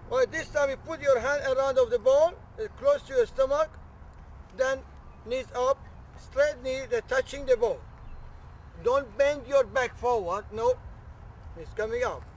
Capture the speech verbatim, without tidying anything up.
All right, this time you put your hand around of the ball, uh, close to your stomach, then knees up, straight knee, they're touching the ball. Don't bend your back forward, no, it's coming up.